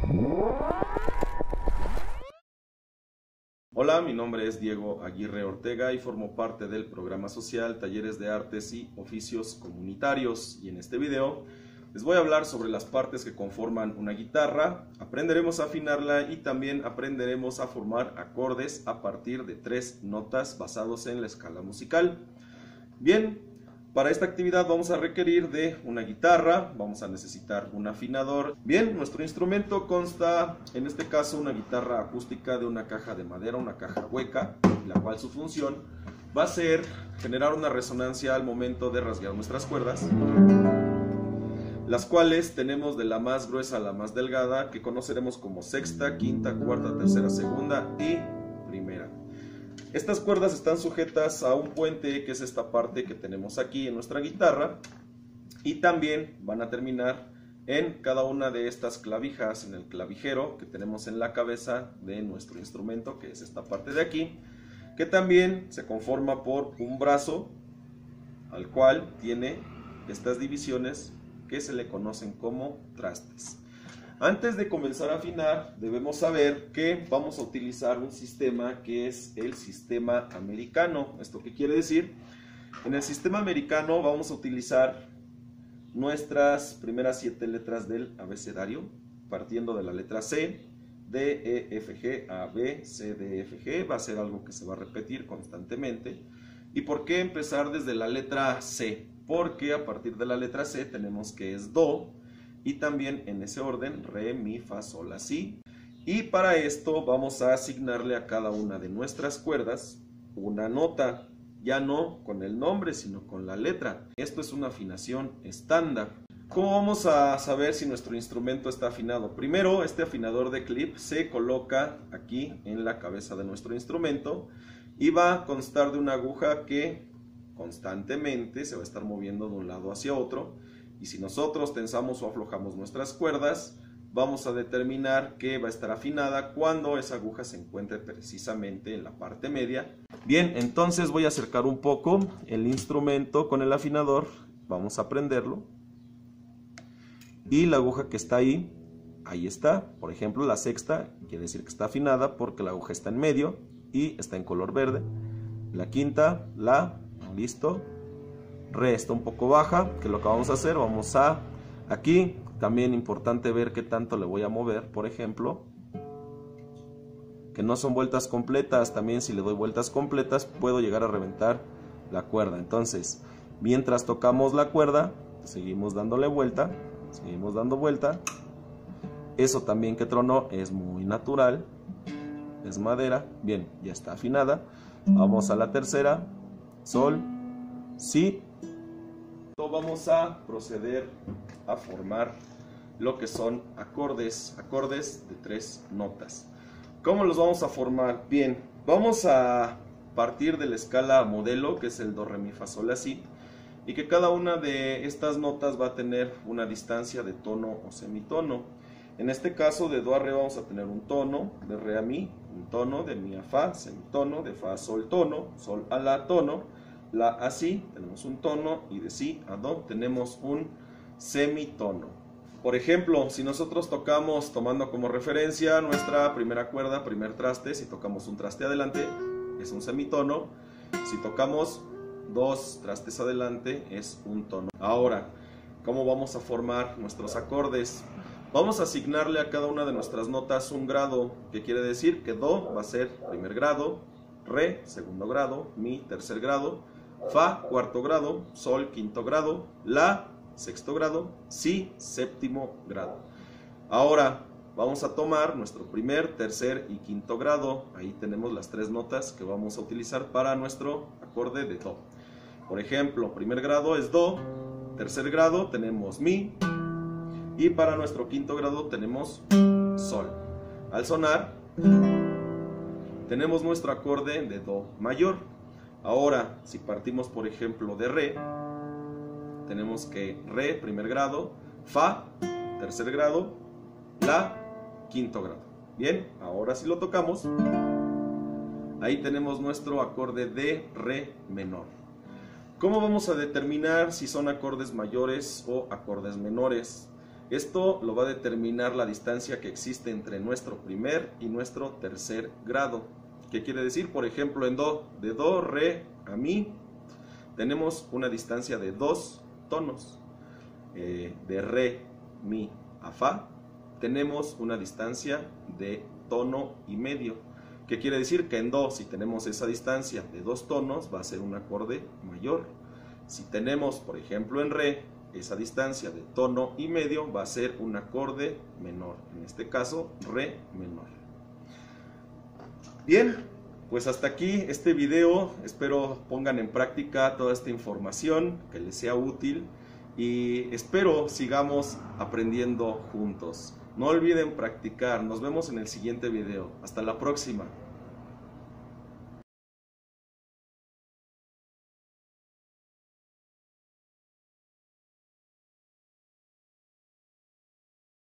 Hola, mi nombre es Diego Aguirre Ortega y formo parte del programa social Talleres de Artes y Oficios Comunitarios, y en este video les voy a hablar sobre las partes que conforman una guitarra. Aprenderemos a afinarla y también aprenderemos a formar acordes a partir de 3 notas basados en la escala musical. Bien, para esta actividad vamos a requerir de una guitarra, vamos a necesitar un afinador. Bien, nuestro instrumento consta, en este caso, una guitarra acústica de una caja de madera, una caja hueca, la cual su función va a ser generar una resonancia al momento de rasgar nuestras cuerdas, las cuales tenemos de la más gruesa a la más delgada, que conoceremos como sexta, quinta, cuarta, tercera, segunda y primera. Estas cuerdas están sujetas a un puente, que es esta parte que tenemos aquí en nuestra guitarra, y también van a terminar en cada una de estas clavijas, en el clavijero que tenemos en la cabeza de nuestro instrumento, que es esta parte de aquí, que también se conforma por un brazo, al cual tiene estas divisiones que se le conocen como trastes. Antes de comenzar a afinar, debemos saber que vamos a utilizar un sistema que es el sistema americano. ¿Esto qué quiere decir? En el sistema americano vamos a utilizar nuestras primeras 7 letras del abecedario, partiendo de la letra C, D, E, F, G, A, B, C, D, F, G. Va a ser algo que se va a repetir constantemente. ¿Y por qué empezar desde la letra C? Porque a partir de la letra C tenemos que es Do, y también en ese orden re, mi, fa, sol, la, si. Y para esto vamos a asignarle a cada una de nuestras cuerdas una nota, ya no con el nombre sino con la letra. Esto es una afinación estándar. ¿Cómo vamos a saber si nuestro instrumento está afinado? Primero, este afinador de clip se coloca aquí en la cabeza de nuestro instrumento y va a constar de una aguja que constantemente se va a estar moviendo de un lado hacia otro. Y si nosotros tensamos o aflojamos nuestras cuerdas, vamos a determinar que va a estar afinada cuando esa aguja se encuentre precisamente en la parte media. Bien, entonces voy a acercar un poco el instrumento con el afinador. Vamos a prenderlo. Y la aguja que está ahí está. Por ejemplo, la sexta quiere decir que está afinada porque la aguja está en medio y está en color verde. La quinta, listo. Re está un poco baja, que lo que vamos a hacer, vamos a, aquí, también importante ver qué tanto le voy a mover, por ejemplo, que no son vueltas completas. También si le doy vueltas completas puedo llegar a reventar la cuerda. Entonces, mientras tocamos la cuerda, seguimos dándole vuelta, seguimos dando vuelta. Eso también que tronó es muy natural, es madera. Bien, ya está afinada. Vamos a la tercera, sol, si. Vamos a proceder a formar lo que son acordes de 3 notas. ¿Cómo los vamos a formar? Bien, vamos a partir de la escala modelo, que es el do, re, mi, fa, sol, la, si, y que cada una de estas notas va a tener una distancia de tono o semitono. En este caso, de do a re vamos a tener un tono, de re a mi, un tono, de mi a fa, semitono, de fa a sol, tono, sol a la, tono, la a si tenemos un tono y de si a do tenemos un semitono. Por ejemplo, si nosotros tocamos, tomando como referencia nuestra primera cuerda, primer traste, si tocamos un traste adelante es un semitono, si tocamos 2 trastes adelante es un tono. Ahora, ¿cómo vamos a formar nuestros acordes? Vamos a asignarle a cada una de nuestras notas un grado, que quiere decir que do va a ser primer grado, re segundo grado, mi tercer grado, fa cuarto grado, sol quinto grado, la sexto grado, si séptimo grado. Ahora vamos a tomar nuestro primer, tercer y quinto grado. Ahí tenemos las 3 notas que vamos a utilizar para nuestro acorde de do. Por ejemplo, primer grado es do, tercer grado tenemos mi, y para nuestro quinto grado tenemos sol. Al sonar tenemos nuestro acorde de do mayor. Ahora, si partimos por ejemplo de re, tenemos que re, primer grado, fa, tercer grado, la, quinto grado. Bien, ahora si lo tocamos, ahí tenemos nuestro acorde de re menor. ¿Cómo vamos a determinar si son acordes mayores o acordes menores? Esto lo va a determinar la distancia que existe entre nuestro primer y nuestro tercer grado. ¿Qué quiere decir? Por ejemplo, en do, de do, re a mi, tenemos una distancia de 2 tonos. De re, mi a fa, tenemos una distancia de tono y medio. ¿Qué quiere decir? Que en do, si tenemos esa distancia de 2 tonos, va a ser un acorde mayor. Si tenemos, por ejemplo, en re, esa distancia de tono y medio, va a ser un acorde menor. En este caso, re menor. Bien, pues hasta aquí este video. Espero pongan en práctica toda esta información, que les sea útil. Y espero sigamos aprendiendo juntos. No olviden practicar. Nos vemos en el siguiente video. Hasta la próxima.